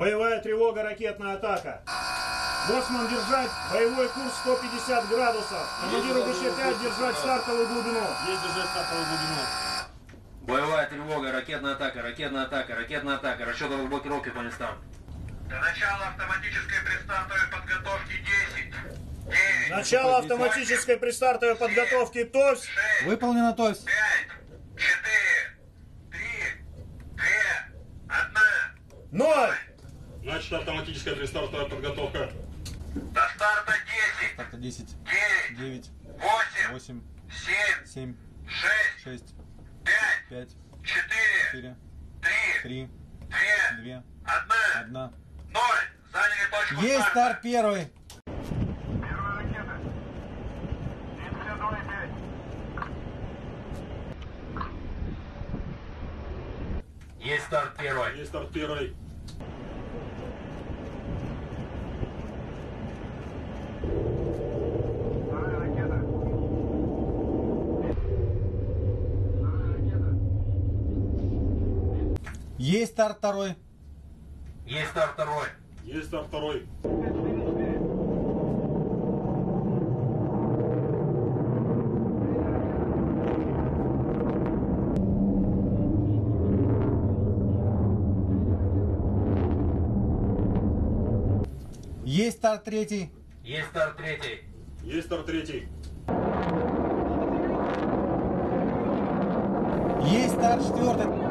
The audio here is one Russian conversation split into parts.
Боевая тревога, ракетная атака. Боцман держать боевой курс 150 градусов. Командиру ГЧ-5 держать стартовую глубину. Есть держать стартовую глубину. Боевая тревога, ракетная атака, ракетная атака, ракетная атака. Расчет о блокировке, Афганистан. До начала автоматической предстартовой подготовки 10. 9. Начало автоматической предстартовой подготовки ТОВС. 6. Выполнено ТОВС. 5. 4. 3. 2. 1. 0. Начата автоматическая предстартовая подготовка. До старта 10. Старта 10. 9. 9. 8. 8. 7. 7. 6. 6. 5. 5. 4. 4. 3. 3. 2. 2. 1. 1. 0. Заняли точку Есть старта. старт первый. Первая ракета. 72,5. Есть старт первый. Есть старт первый. Вторая ракета. Вторая ракета. Есть старт второй. Есть старт второй. Есть старт второй. Есть старт третий. Есть старт третий. Есть старт третий. Есть старт четвертый.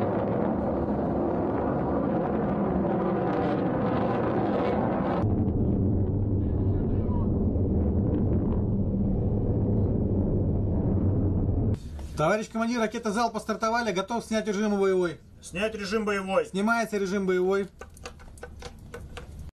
Товарищ командир, ракета залпа стартовали, готов снять режим боевой. Снять режим боевой. Снимается режим боевой.